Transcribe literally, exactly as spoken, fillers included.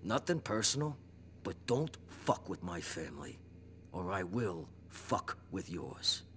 Nothing personal, but don't fuck with my family, or I will fuck with yours.